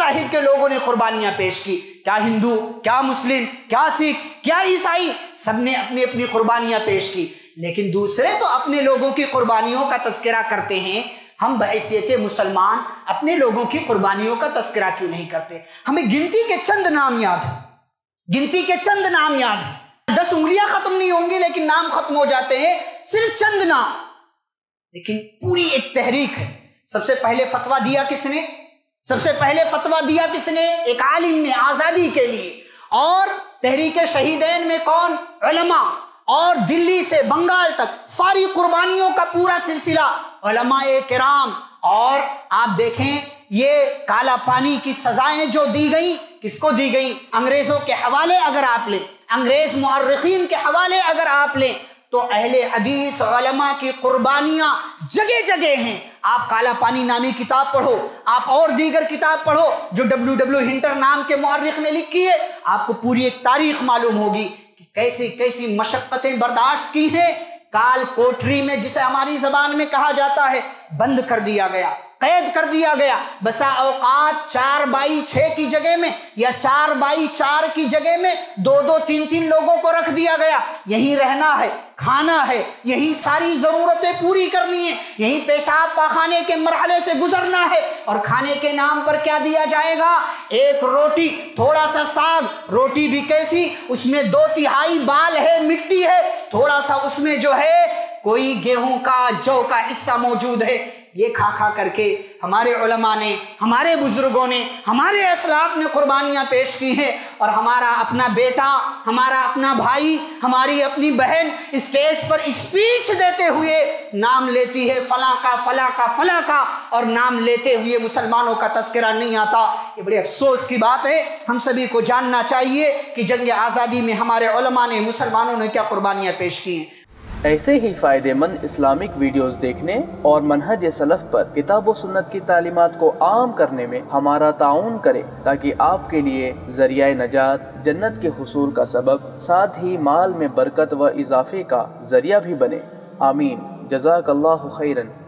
مذاہب کے لوگوں نے قربانیاں پیش کی، کیا ہندو، کیا مسلم، کیا سکھ، کیا عیسائی، سب نے اپنی اپنی قربانیاں پیش کی، لیکن دوسرے تو اپنے لوگوں کی قربانیوں کا تذکرہ کرتے ہیں، ہم بحیثیت مسلمان اپنے لوگوں کی قربانیوں کا تذکرہ کیوں نہیں کرتے؟ ہمیں گنتی کے چند نام یاد ہیں، گنتی کے چند نام یاد ہیں، 10 انگلیاں ختم نہیں ہوں گی لیکن نام ختم ہو جاتے ہیں، صرف چند نام، لیکن پوری ایک تحریک ہے۔ سب سے پہلے فتویٰ دیا کس نے؟ سب سے پہلے فتویٰ دیا کس نے؟ ایک عالم نے، آزادی کے لیے۔ اور تحریک شہیدین میں کون؟ علماء، اور دلی سے بنگال تک ساری قربانیوں کا پورا سلسلہ علماء کرام۔ اور آپ دیکھیں یہ کالا پانی کی سزائیں جو دی گئیں، کس کو دی گئیں؟ انگریزوں کے حوالے اگر آپ لیں، انگریز مورخین کے حوالے اگر آپ لیں تو اہل حدیث علماء کی قربانیاں جگہ جگہ ہیں۔ آپ کالا پانی نامی کتاب پڑھو، آپ اور دیگر کتاب پڑھو جو ڈبلیو ہنٹر نام کے مورخ نے لکھی ہے، آپ کو پوری ایک تاریخ معلوم ہوگی کہ کیسی کیسی مشقتیں برداشت کی ہیں۔ کال کوٹری میں، جسے ہماری زبان میں کہا جاتا ہے، بند کر دیا گیا، قید کر دیا گیا، بسا اوقات 4x6 کی جگہ میں یا 4x4 کی جگہ میں 2 3 لوگوں کو رکھ دیا گیا، یہیں رہنا ہے، کھانا ہے، یہی ساری ضرورتیں پوری کرنی ہے، یہی پیشاب پاخانے کے مرحلے سے گزرنا ہے، اور کھانے کے نام پر کیا دیا جائے گا؟ ایک روٹی، تھوڑا سا ساگ، روٹی بھی کیسی؟ اس میں 2/3 بال ہے، مٹی ہے، تھوڑا سا اس میں جو ہے کوئی گیہوں کا، جو کا حصہ موجود ہے۔ یہ کھا کھا کر کے ہمارے علماء نے، ہمارے بزرگوں نے، ہمارے اسلاف نے قربانیاں پیش کی ہیں، اور ہمارا اپنا بیٹا، ہمارا اپنا بھائی، ہماری اپنی بہن اسٹیج پر اسپیچ دیتے ہوئے نام لیتی ہے فلاں کا فلاں کا فلاں کا، اور نام لیتے ہوئے مسلمانوں کا تذکرہ نہیں آتا۔ یہ بڑے افسوس کی بات ہے۔ ہم سبھی کو جاننا چاہیے کہ جنگ آزادی میں ہمارے علماء نے، مسلمانوں نے کیا قربانیاں پیش کی ہیں۔ ایسے ہی فائدہ مند اسلامک ویڈیوز دیکھنے اور منہج سلف پر کتاب و سنت کی تعلیمات کو عام کرنے میں ہمارا تعاون کرے، تاکہ آپ کے لیے ذریعہ نجات، جنت کے حصول کا سبب، ساتھ ہی مال میں برکت و اضافے کا ذریعہ بھی بنے۔ آمین۔ جزاک اللہ خیرن۔